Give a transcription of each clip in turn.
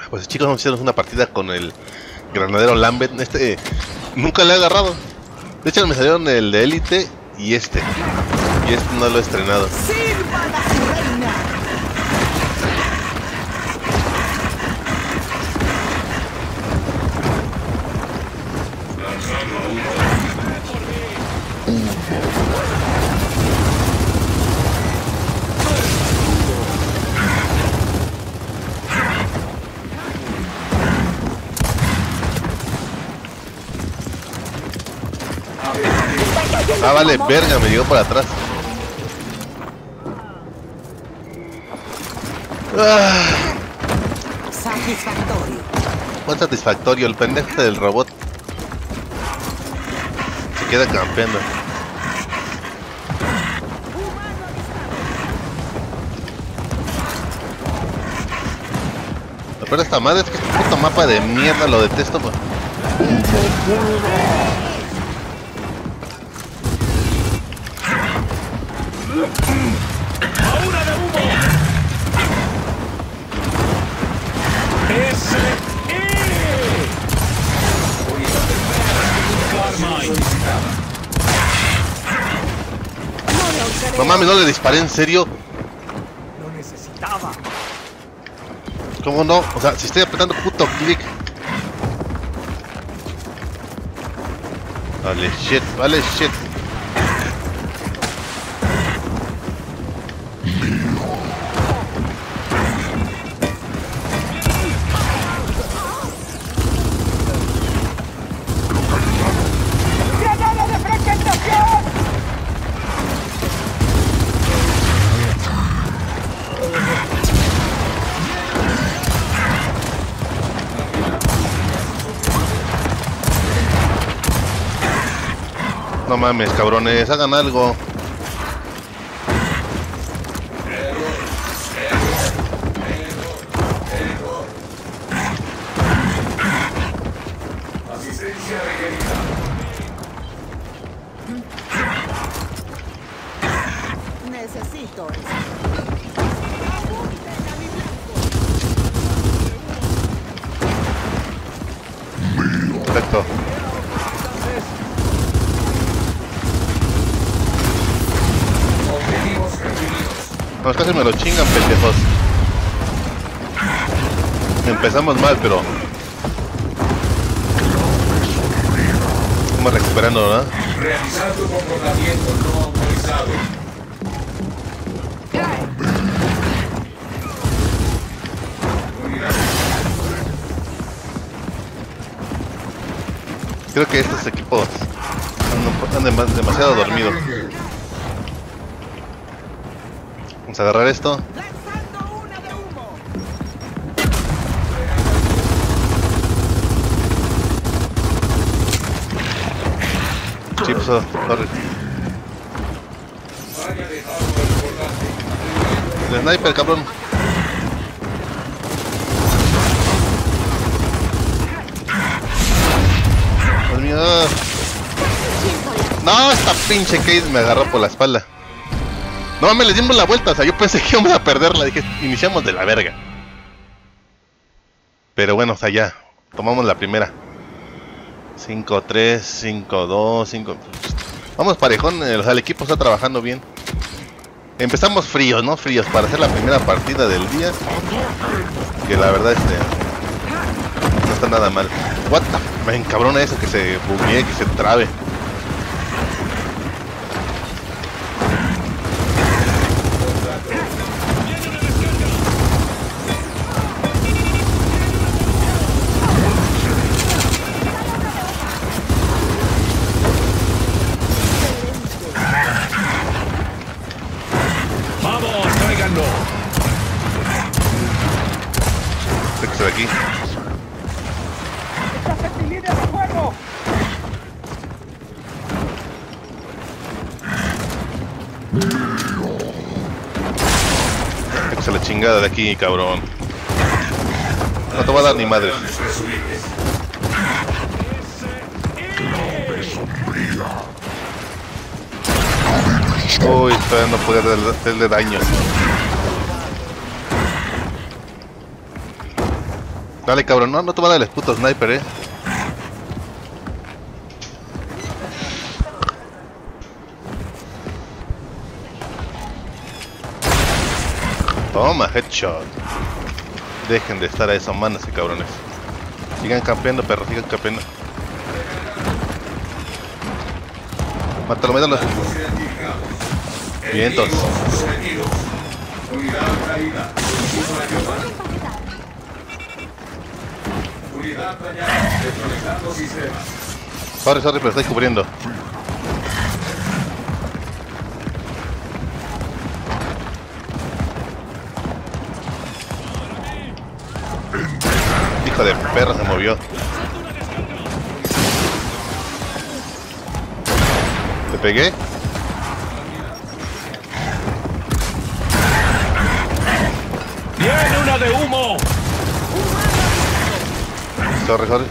Pues chicos, vamos a hacer una partida con el granadero Lambert. Nunca le he agarrado. De hecho me salieron el de Elite y este. Y este no lo he estrenado. ¡Sirvan a su reina! Ah, vale, verga, me llegó por atrás. Satisfactorio. Buen satisfactorio, el pendejo del robot se queda campeando. Pero esta madre es que este puto mapa de mierda lo detesto, pues. ¡Ahora de humo! No mames, no le disparé, ¿en serio? ¡Lo necesitaba! ¿Cómo no? O sea, si estoy apretando puto clic. Vale, shit, vale, shit. ¡Granada de fragmentación! No mames, cabrones, hagan algo. Asistencia requerida. Necesito eso. Perfecto. Objetivos recibidos. No, casi me lo chingan, pendejos. Empezamos mal, pero estamos recuperando, ¿verdad? Realizando comportamiento no autorizado. Creo que estos equipos andan demasiado dormidos. Vamos a agarrar esto. ¡Lanzando una de humo! Sí, pues, corre. El sniper, cabrón. Dios mío. No, esta pinche Case me agarró por la espalda. No mames, le dimos la vuelta. O sea, yo pensé que íbamos a perderla. Dije, iniciamos de la verga. Pero bueno, o sea, ya. Tomamos la primera. 5-3, 5-2, 5... Vamos parejón, o sea, el equipo está trabajando bien. Empezamos fríos, ¿no? Fríos para hacer la primera partida del día. Que la verdad no está nada mal. What the... Me encabrona eso, que se buguee, que se trabe. ¡Vamos, tráiganlo! Este de aquí. ¡Estás en mi línea de fuego! Este la chingada de aquí, cabrón. No te voy a dar ni madre. Uy, todavía no puede hacerle daño. Dale, cabrón, no te va a dar el puto sniper, Toma, headshot. Dejen de estar a esas manos, cabrones. Sigan campeando, perros, sigan campeando. Mátalo, mátalo. Vientos. Unidad caída. Unidad dañada. Desconectando sistemas. Sorry, pero estoy cubriendo. Hijo de perra, se movió. ¿Te pegué? ¡Viene una de humo! Sorry.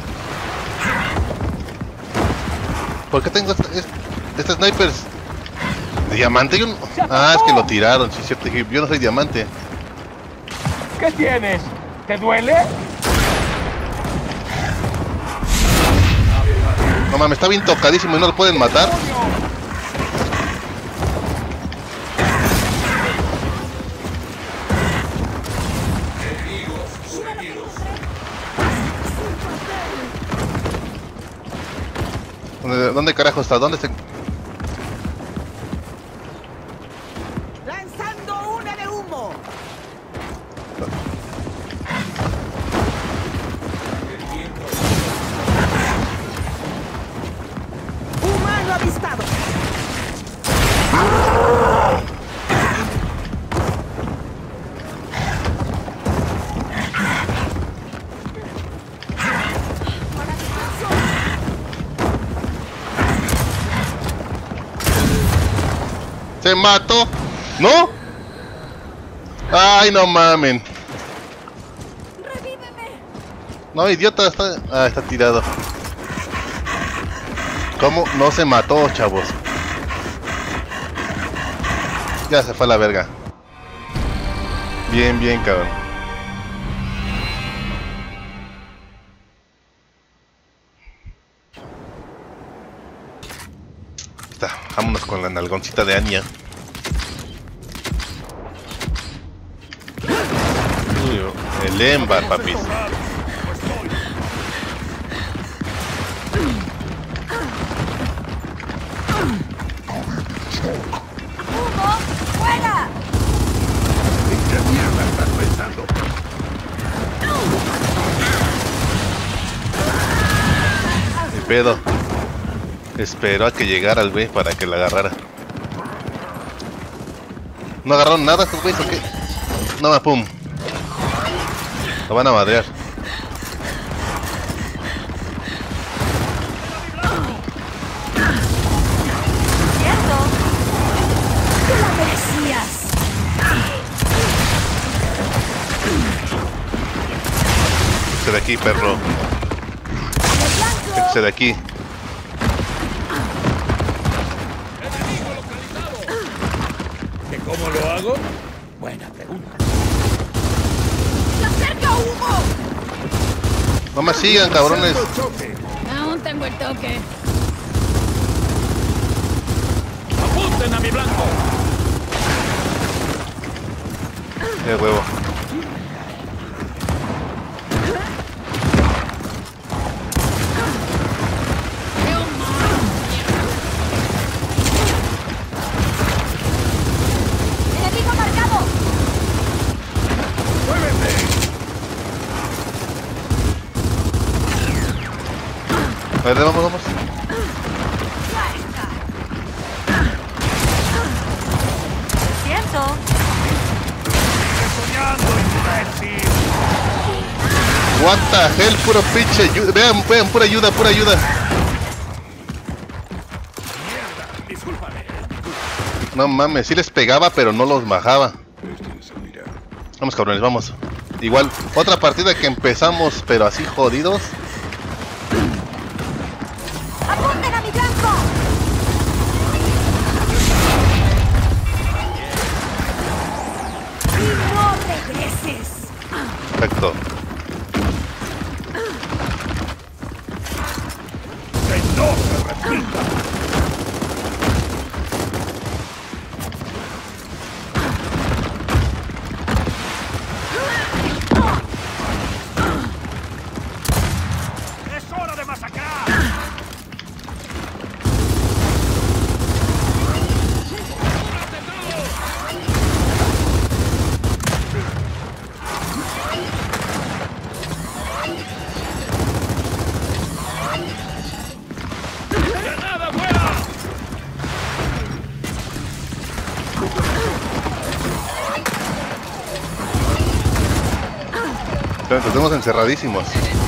¿Por qué tengo este snipers? ¿Diamante? Ah, es que lo tiraron, sí, cierto. Yo no soy diamante. ¿Qué tienes? ¿Te duele? No mames, está bien tocadísimo y no lo pueden matar. ¿Dónde carajo está? ¿Dónde se...? ¡Lanzando una de humo! ¡Humano avistado! ¡Se mató! ¿No? ¡Ay, no mamen! ¡Revíveme! No, idiota, está... Ah, está tirado. ¿Cómo no se mató, chavos? Ya se fue a la verga. Bien, cabrón. Está, vámonos con la nalgoncita de Anya. Uy, el Embar, papis. ¡Humo! ¡Fuera! ¿Qué mierda estás pensando? El pedo. Esperó a que llegara el güey para que la agarrara. ¿No agarraron nada estos güeyes o qué? No, pum. Lo van a madrear. ¿Cierto? ¡Tú la merecías! Quítese de aquí, perro. Quítese de aquí. ¿Que cómo lo hago? Buena pregunta. ¡Se acerca humo! No me sigan, cabrones. Aún tengo el toque. ¡Apunten a mi blanco! Qué huevo. ¡Enemigo marcado! A ver, vamos. ¿Cierto? What the hell, puro pinche ayuda. Vean, pura ayuda. No mames, sí les pegaba, pero no los bajaba. Vamos, cabrones, vamos. Igual, otra partida que empezamos, pero así jodidos. ¡Apunten a mi blanco! ¡Y no regreses! Perfecto. pinta. ¡Es hora de masacrar! ¡Granada fuera! Nos tenemos encerradísimos.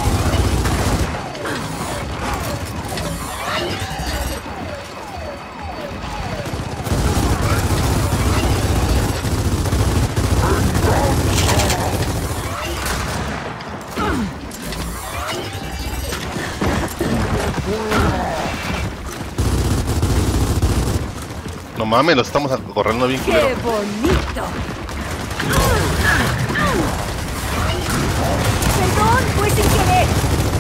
No mames, los estamos corriendo bien culero. ¡Qué bonito! Perdón, fue sin querer.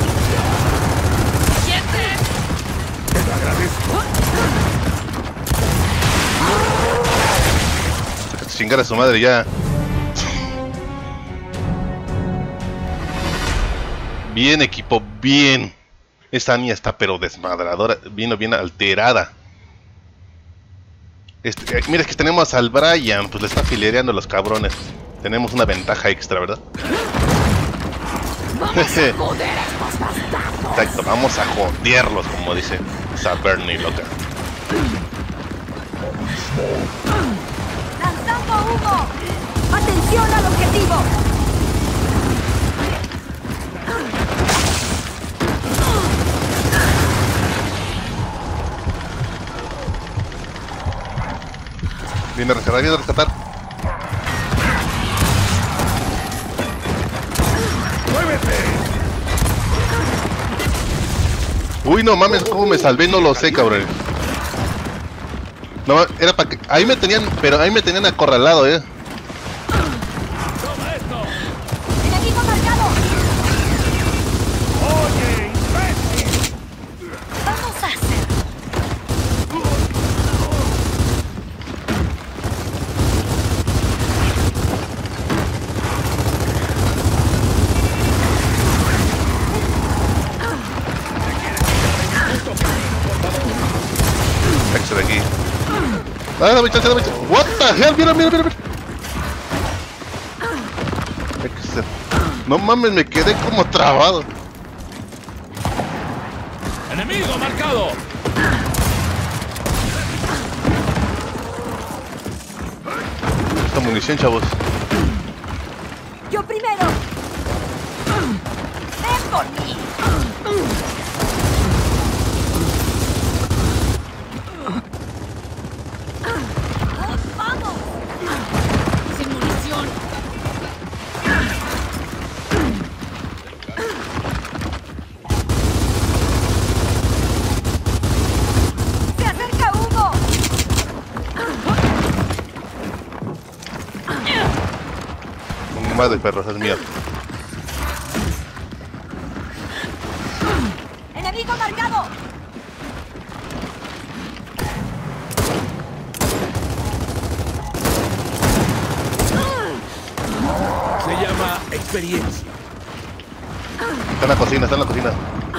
Te lo agradezco. Chingar a su madre ya. Bien, equipo, bien. Esta Anya está pero desmadradora. Vino bien alterada. Mira, es que tenemos al Brian. Pues le está filereando a los cabrones. Tenemos una ventaja extra, ¿verdad? Exacto, vamos a joderlos, como dice esa Bernie loca. ¡Lanzando humo! ¡Atención al objetivo! Viene a rescatar, viene a rescatar. ¡Muévete! Uy, no mames, cómo me salvé, no lo sé, cabrón. No, era para que... Ahí me tenían, pero ahí me tenían acorralado, ¡Toma esto! ¡Enemigo marcado! ¡Oye, imbécil! ¡Vamos a hacer! Sáquese de aquí. Ah, dame chance, dame chance. What the hell, mira, mira, mira, mira. No mames, me quedé como trabado. ¡Enemigo marcado! Esta munición, chavos. ¡Yo primero! ¡Ven por mí! ¡Vamos! ¡Sin munición! ¡Se acerca humo! Madre perros, es mía. ¡Enemigo marcado! Se llama experiencia. Está en la cocina, está en la cocina.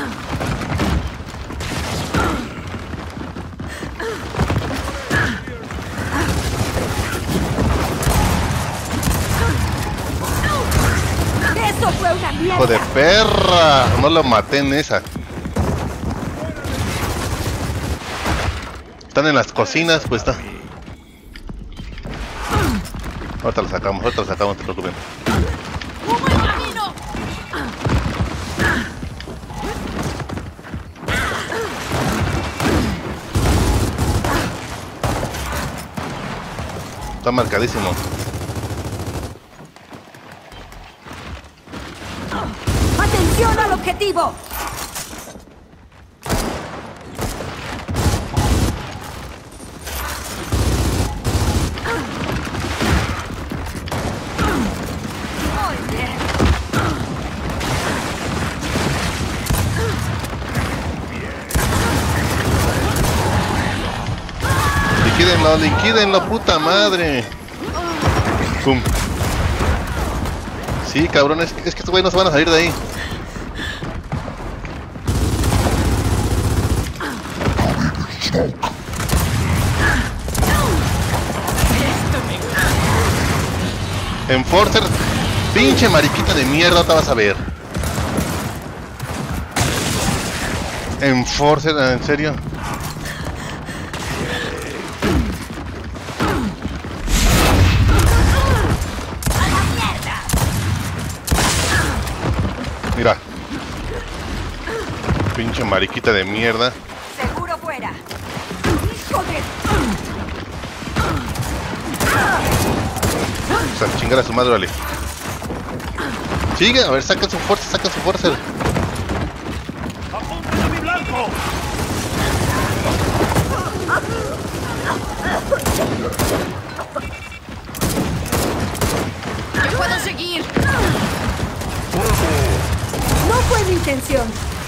¡Eso fue una mierda! ¡Hijo de perra! No lo maté en esa. Están en las cocinas, pues está. Ahorita lo sacamos, no te preocupes. ¡Humo en camino! Está marcadísimo. ¡Atención al objetivo! Muy bien. liquídenlo, puta madre. Pum. Sí, cabrón, es que estos güeyes no se van a salir de ahí. Enforcer, pinche mariquita de mierda, te vas a ver. Enforcer, ¿en serio? Mira. Pinche mariquita de mierda. Seguro fuera. ¡Hijo de... O sea, chingar a su madre, vale. Sigue, a ver, saca su fuerza, ¡Apunten a mi blanco! ¡Me puedo seguir! No fue mi intención.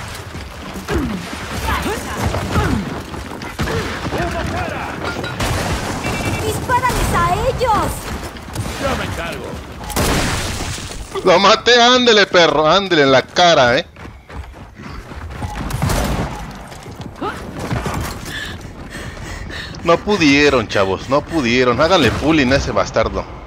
¡Dispárales a ellos! Yo me encargo. Lo maté, ándele, perro, ándele en la cara, No pudieron, chavos, no pudieron. Háganle pulling a ese bastardo.